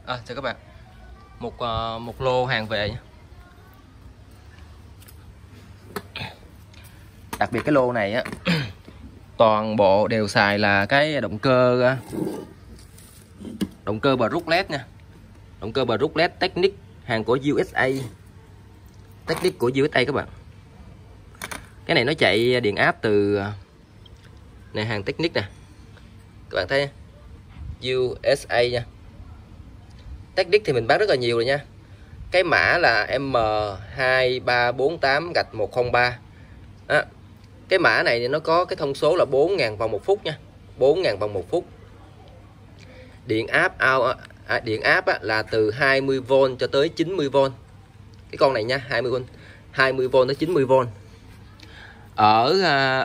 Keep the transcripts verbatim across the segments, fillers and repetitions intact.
À, chào các bạn. Một uh, một lô hàng về nhé. Đặc biệt cái lô này á toàn bộ đều xài là cái động cơ động cơ Brooklet nha. Động cơ Brooklet Technic, hàng của u ét a. Technic của u ét a các bạn. Cái này nó chạy điện áp từ này, hàng Technic nè. Các bạn thấy u ét a nha. Technic thì mình bán rất là nhiều rồi nha. Cái mã là M hai ba bốn tám gạch một không ba. Đó. Cái mã này thì nó có cái thông số là bốn nghìn vòng một phút nha. bốn nghìn vòng một phút. Điện áp à, điện áp á, là từ hai mươi vôn cho tới chín mươi vôn. Cái con này nha, hai mươi vôn, hai mươi vôn tới chín mươi vôn. Ở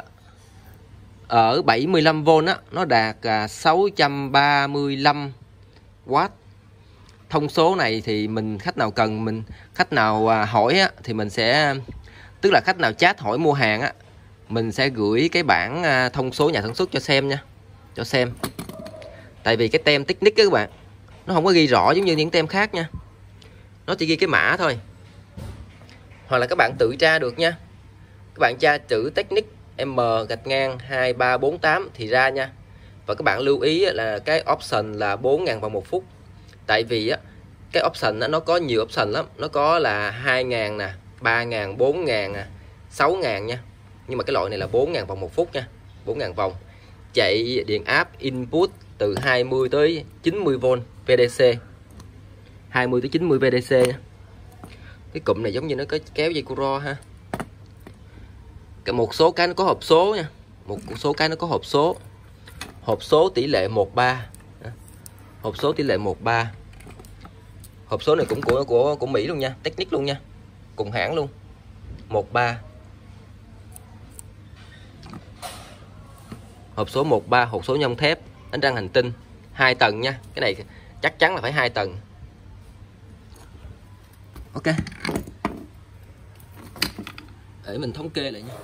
ở bảy mươi lăm vôn á nó đạt sáu trăm ba mươi lăm oát. Thông số này thì mình khách nào cần, mình khách nào hỏi á, thì mình sẽ, tức là khách nào chat hỏi mua hàng á, mình sẽ gửi cái bảng thông số nhà sản xuất cho xem nha, cho xem. Tại vì cái tem Technic các bạn, nó không có ghi rõ giống như những tem khác nha, nó chỉ ghi cái mã thôi. Hoặc là các bạn tự tra được nha, các bạn tra chữ Technic M gạch ngang hai ba bốn tám thì ra nha. Và các bạn lưu ý là cái option là bốn nghìn vòng một phút. Tại vì á, cái option nó có nhiều option lắm. Nó có là hai nghìn nè, ba nghìn, bốn nghìn, sáu nghìn nha. Nhưng mà cái loại này là bốn nghìn vòng một phút nha, bốn nghìn vòng. Chạy điện áp input từ hai mươi tới chín mươi vôn vê đê xê, hai mươi tới chín mươi vê đê xê nha. Cái cụm này giống như nó có kéo dây curo ha. Một số cái nó có hộp số nha, một số cái nó có hộp số. Hộp số tỷ lệ một ba. Hộp số tỷ lệ một ba. Hộp số này cũng của của của Mỹ luôn nha, Technic luôn nha. Cùng hãng luôn. một ba. Hộp số một ba, hộp số nhông thép, đánh răng hành tinh, hai tầng nha. Cái này chắc chắn là phải hai tầng. Ok. Để mình thống kê lại nha.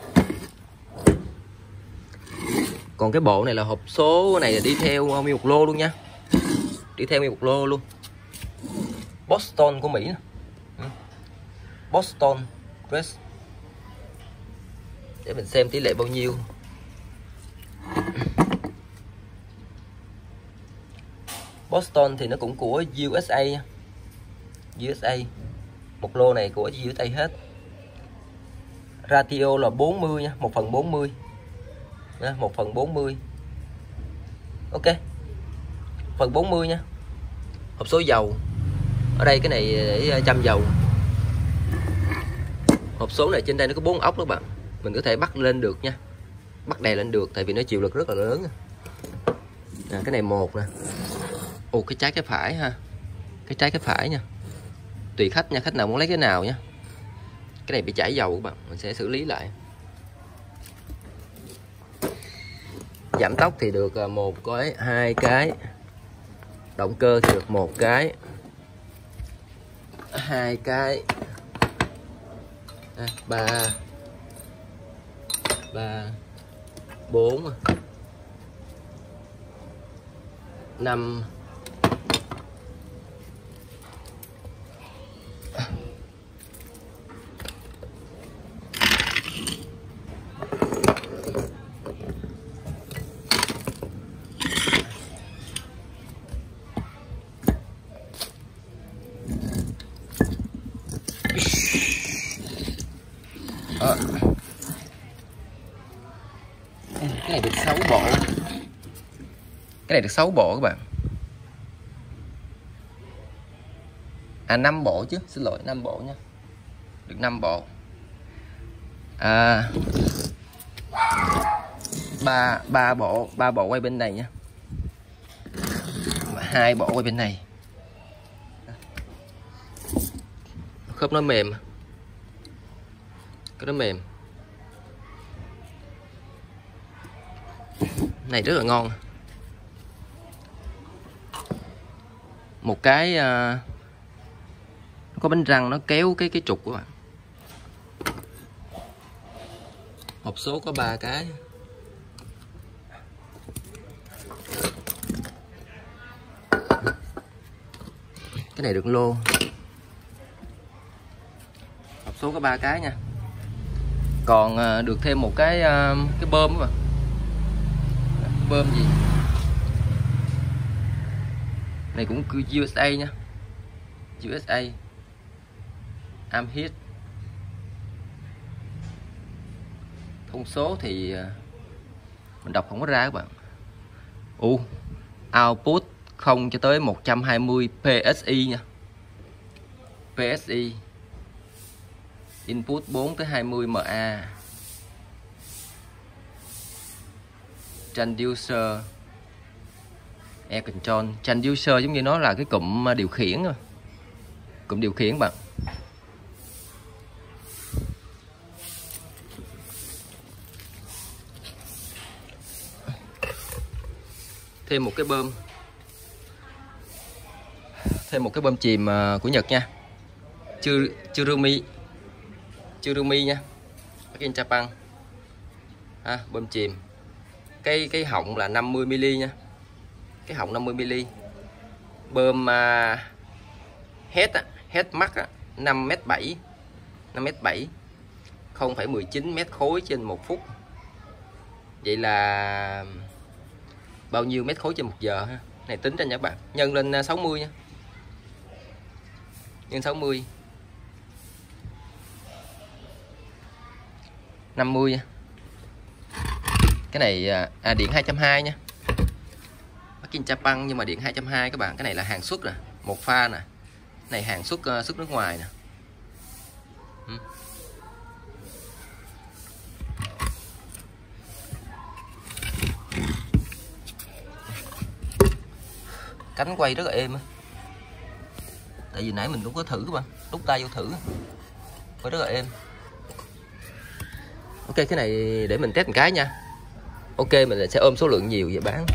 Còn cái bộ này là hộp số này là đi theo nguyên một lô luôn nha. Đi theo nguyên một lô luôn. Boston của Mỹ. Boston Press. Để mình xem tỷ lệ bao nhiêu. Boston thì nó cũng của u ét a nha. u ét a. Một lô này của u ét a hết. Ratio là bốn mươi nha, một phần bốn mươi. một phần bốn mươi. Ok. Phần bốn mươi nha. Hộp số dầu. Ở đây cái này để chăm dầu. Hộp số này trên đây nó có bốn ốc đó bạn. Mình có thể bắt lên được nha. Bắt đè lên được tại vì nó chịu lực rất là lớn. À, cái này một nè. Ồ, cái trái cái phải ha. Cái trái cái phải nha. Tùy khách nha, khách nào muốn lấy cái nào nha. Cái này bị chảy dầu các bạn, mình sẽ xử lý lại. Giảm tốc thì được một cái, hai cái. Động cơ thì được một cái, hai cái, ba, ba, bốn, năm, Ờ. Cái này được sáu bộ. Cái này được sáu bộ các bạn. À, năm bộ chứ, xin lỗi, năm bộ nha. Được năm bộ. À, ba ba bộ, ba bộ quay bên này nha. Hai bộ quay bên này. Khớp nó mềm. Cái nó mềm. Này rất là ngon. Một cái uh, có bánh răng nó kéo cái cái trục của bạn. Hộp số có ba cái. Cái này được lô. Hộp số có ba cái nha. Còn được thêm một cái cái bơm mà. Bơm gì? Này cũng u ét a nha. u ét a. Am hit. Thông số thì mình đọc không có ra các bạn. U output không cho tới một trăm hai mươi pê ét i nha. pê ét i. Input bốn tới hai mươi em a. Transducer Air Control. Transducer giống như nó là cái cụm điều khiển thôi. Cụm điều khiển bạn. Thêm một cái bơm. Thêm một cái bơm chìm của Nhật nha. Tsurumi. Tsurumi nha. Made in Japan. À, bơm chìm. Cái cái họng là năm mươi mi li nha. Cái họng năm mươi mi li. Bơm uh, head á, head max á, năm mét bảy. năm mét bảy. không phẩy mười chín mét khối trên một phút. Vậy là bao nhiêu mét khối trên một giờ ha? Này tính ra nha các bạn. Nhân lên sáu mươi nha. Nhân sáu mươi. năm mươi nha. Cái này à, điện hai chấm hai nha. Made in Japan nhưng mà điện hai chấm hai các bạn. Cái này là hàng xuất nè, một pha nè. Này hàng xuất uh, xuất nước ngoài nè. Ừ. Cánh quay rất là êm á. Tại vì nãy mình cũng có thử các bạn, đút tay vô thử. Quay rất là êm. Ok, cái này để mình test một cái nha. Ok, mình sẽ ôm số lượng nhiều về bán.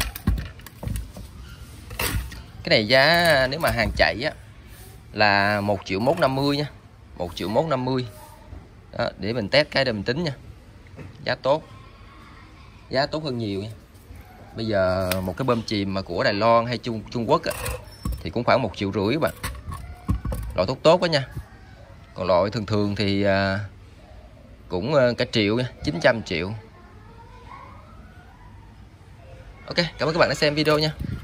Cái này giá nếu mà hàng chạy á là một triệu một trăm năm mươi nha. một triệu một trăm năm mươi. Đó, để mình test cái để mình tính nha. Giá tốt. Giá tốt hơn nhiều nha. Bây giờ một cái bơm chìm mà của Đài Loan hay Trung Trung Quốc á, thì cũng khoảng một triệu rưỡi các bạn. Loại tốt tốt quá nha. Còn loại thường thường thì à, cũng cả triệu nha, chín trăm triệu. Ok, cảm ơn các bạn đã xem video nha.